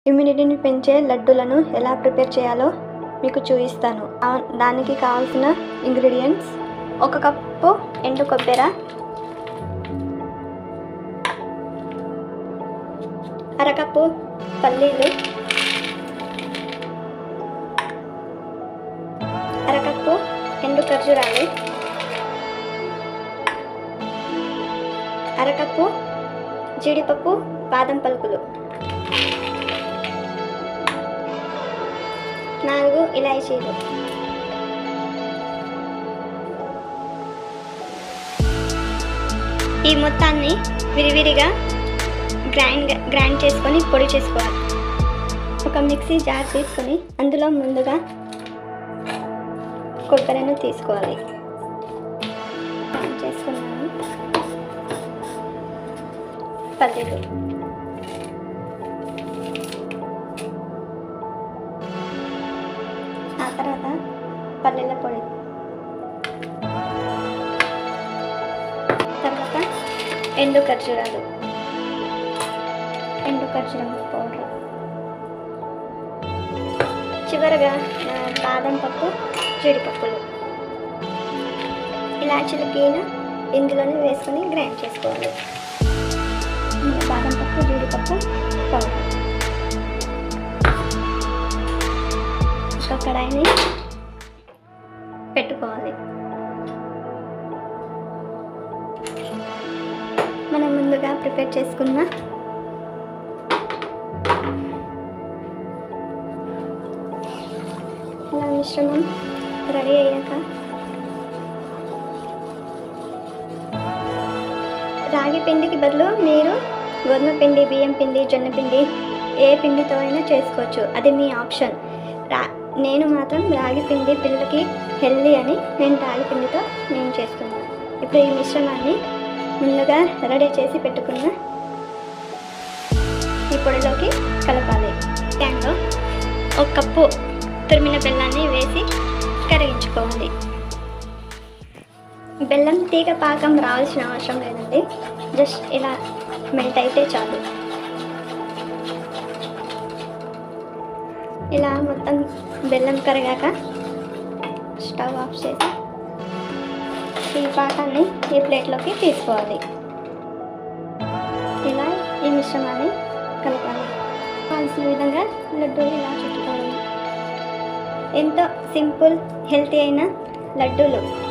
ఇమ్యూనిటీని పెంచే లడ్డూలను ఎలా ప్రిపేర్ చేయాలో మీకు చూపిస్తాను. దానికి కావాల్సిన ఇంగ్రీడియంట్స్: 1 కప్పు ఎండు కొబ్బరి, 1/2 కప్పు పల్లీలు, 1/2 కప్పు ఎండు ఖర్జూరాలు, 1/2 కప్పు జీడిపప్పు బాదం పలుకులు, 4 ఇలాచీలు. ఈ మొత్తాన్ని విరివిరిగా గ్రైండ్ చేసుకొని పొడి చేసుకోవాలి. ఒక మిక్సీ జార్ తీసుకొని అందులో ముందుగా కొబ్బరిని తీసుకోవాలి. గ్రైండ్ చేసుకున్నాను. పల్లీలు, ఆ తర్వాత పల్లీల పొడి, తర్వాత ఎండు ఖర్జూరాలు, ఎండు ఖర్జూరం పౌడర్, చివరగా బాదం పప్పు, జీడిపప్పులు, ఇలాచీల గీన ఇందులోనే వేసుకొని గ్రైండ్ చేసుకోవాలి. బాదం పప్పు, జీడిపప్పు పౌడర్. ఒక కడాయిని పెట్టుకోవాలి. మనం ముందుగా ప్రిపేర్ చేసుకున్న ఇలా మిశ్రమం రెడీ అయ్యాక రాగి పిండికి బదులు మీరు గోధుమ పిండి, బియ్యం పిండి, జొన్న పిండి ఏ పిండితో అయినా చేసుకోవచ్చు. అది మీ ఆప్షన్. నేను మాత్రం రాగి పిండి పిల్లలకి హెల్దీ అని నేను రాగి పిండితో చేస్తున్నాను. ఇప్పుడు ఈ మిశ్రమాన్ని ముందుగా రెడీ చేసి పెట్టుకున్న ఈ పొడిలోకి కలపాలి. ప్యాన్లో 1 కప్పు తురిమిన బెల్లాన్ని వేసి కరిగించుకోవాలి. బెల్లం తీగ పాకం రావాల్సిన అవసరం లేదండి, జస్ట్ ఇలా మెల్ట్ అయితే చాలు. ఇలా మొత్తం బెల్లం కరిగాక స్టవ్ ఆఫ్ చేసి ఈ పాకాన్ని ఈ ప్లేట్లోకి తీసుకోవాలి. ఇలా ఈ మిశ్రమాన్ని కలపాలి. కావాల్సిన విధంగా లడ్డూలు ఇలా చుట్టుకోవాలి. ఎంతో సింపుల్, హెల్తీ అయిన లడ్డూలు